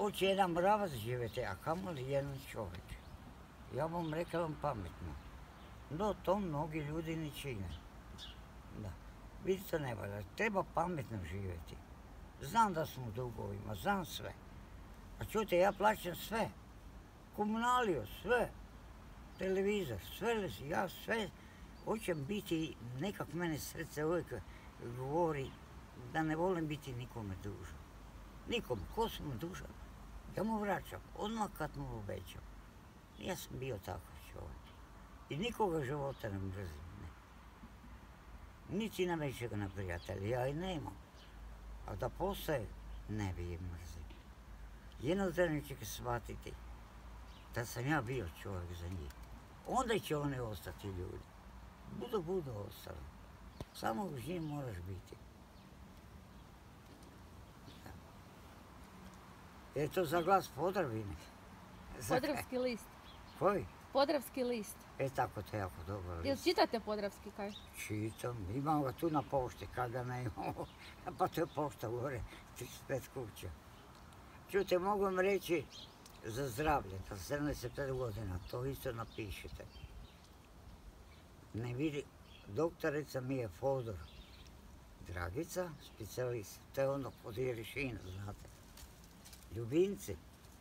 hoće jedan mravac živjeti, a kamoli jedan čovjek. Ja vam rekao vam pametno. No, to mnogi ljudi ne čine. Da. Vidite, ne valja. Treba pametno živjeti. Znam da smo u dugovima, znam sve. A čujte, ja plaćam sve. Komunaliju, sve. Televizor, sve, ja sve. Hoćem biti, nekak mene srce uvijek govori da ne volim biti nikome dužan. Nikome, ko sam dužan? Ja mu vraćam, odmah kad mu obećam. Ja sam bio takav čovjek. I nikoga života ne mrzim, ne. Niti na većega na prijatelja, ja i nemam. A da postoje, ne bi je mrzim. Jednog dana će shvatiti da sam ja bio čovjek za njih. Onda će oni ostati ljudi. Budu ostali. Samo uz njih moraš biti. Je to za glas Podravine? Podravski list. Koji? Podravski list. Tako to je jako dobar list. Jel čitate Podravski kaj? Čitam, imamo ga tu na pošti, kad ga ne imamo. Pa to je pošta gore, 35 kuća. Čujte, mogu vam reći za zdravlje, za 75 godina, to isto napišite. Ne vidi, doktorica mi je Fodor Dragica, specijalist, to je ono kod Jerišina, znate. Ljubimci.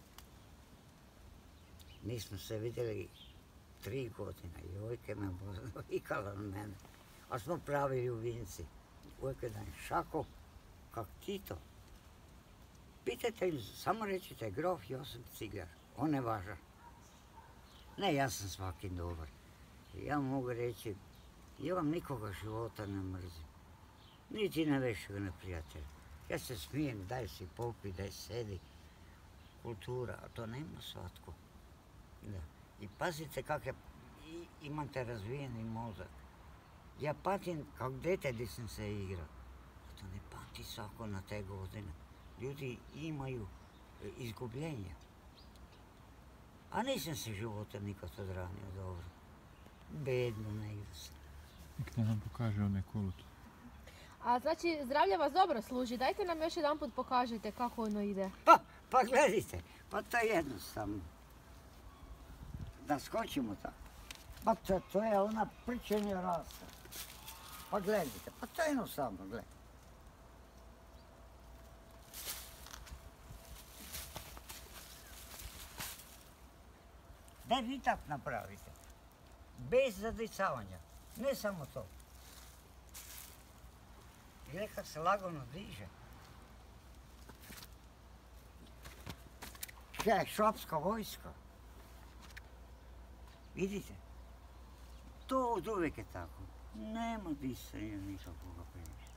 Nismo se vidjeli 3 godine, jojke me vikala na mene. A smo pravi ljubimci. Uvijek jedan šako, kak Tito. Pitajte im, samo rećite, grof Josip Cigar, on je važan. Ne, ja sam svakim dobar. Ja mogu reći, ja vam nikoga života ne mrzim. Niti ne većega neprijatelja. Ja se smijem, daj si popi, daj sedi. Kultura, a to nema svatko. Da. I pazite kak imate razvijeni mozak. Ja patim kao dete gdje sam se igrao. To ne pati svako na te godine. Ljudi imaju izgubljenja. A nisam se života nikad odranio dobro. Bedno ne igra se. Nek nam pokaže onaj kolut. A znači, zdravlje vas dobro služi. Dajte nam još jedan put pokažite kako ono ide. Pa gledajte, pa to je jednostavno. Da skočimo tako. Pa to je ona prčenje rasta. Pa gledajte, pa to je jednostavno, gledajte. Daj vi tako napravite. Bez zadicavanja. Ne samo to. I nekak se lagano diže. Kaj, švapska vojska. Vidite? To od uvijek je tako. Nema disanja nikakvoga previše.